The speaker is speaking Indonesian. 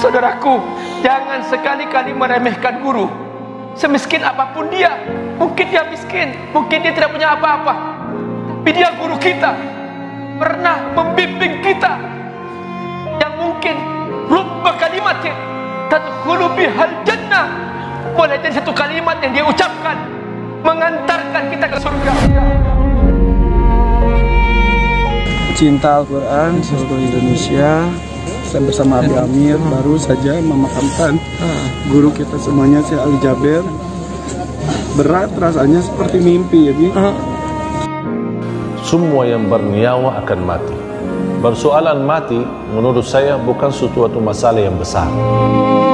Saudaraku, jangan sekali-kali meremehkan guru. Semiskin apapun dia, mungkin dia miskin, mungkin dia tidak punya apa-apa, tapi dia guru kita, pernah membimbing kita, yang mungkin rubba kalimatin tadkhulu bihal jannah, boleh jadi satu kalimat yang dia ucapkan mengantarkan kita ke surga. Cinta Al-Quran seluruh Indonesia. Saya bersama Abi Amir baru saja memakamkan guru kita semuanya, Syekh Ali Jaber. Berat rasanya seperti mimpi ya, Bi. Semua yang bernyawa akan mati. Persoalan mati menurut saya bukan suatu masalah yang besar.